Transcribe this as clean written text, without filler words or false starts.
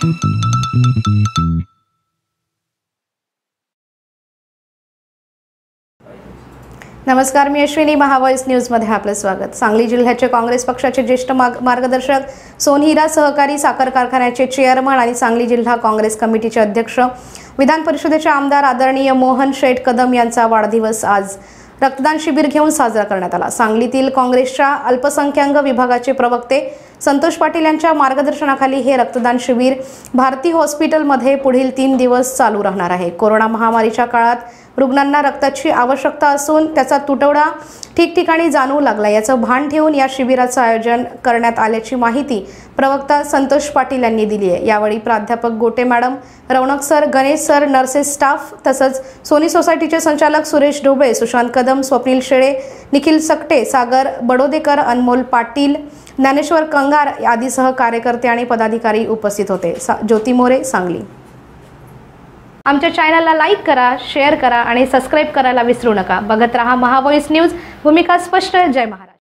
नमस्कार, मी अश्विनी. महावॉइस न्यूज मध्ये आपलं स्वागत. सांगली जिल्ह्याचे काँग्रेस पक्षाचे ज्येष्ठ मार्गदर्शक, सोनहिरा सहकारी साखर कारखान्याचे चेअरमन आणि सांगली जिल्हा काँग्रेस कमिटीचे अध्यक्ष, विधान परिषदेचे आमदार आदरणीय मोहन शेठ कदम यांचा वाढदिवस आज रक्तदान शिबिर घेऊन साजरा करण्यात आला. सांगलीतील काँग्रेसच्या अल्पसंख्याक विभागाचे प्रवक्ते संतोष पाटील यांच्या मार्गदर्शनाखाली हे रक्तदान शिबिर भारती हॉस्पिटलमध्ये पुढील 3 दिवस चालू राहणार आहे. कोरोना महामारीच्या काळात रुग्णांना रक्ताची आवश्यकता असून त्याचा तुटवडा ठिकठिकाणी जाणवू लागला. याचं भान ठेवून या शिबिराचं आयोजन करण्यात आल्याची माहिती प्रवक्ता संतोष पाटील यांनी दिली आहे. यावेळी प्राध्यापक Gote madam, Raunak sir, Ganesh sir, nurses staff तसंच सोनी सोसायटीचे संचालक सुरेश ढोबळे, सुशांत कदम, स्वप्नील शेळे, निखिल सकटे, सागर बडोदेकर, अनमोल पाटील, ज्ञानेश्वर कंगार आदीसह कार्यकर्ते आणि पदाधिकारी उपस्थित होते. ज्योती मोरे, सांगली. आमच्या चॅनलला लाईक करा, शेअर करा आणि सबस्क्राईब करायला विसरू नका. बघत रहा महावॉइस न्यूज. भूमिका स्पष्ट. जय महाराष्ट्र.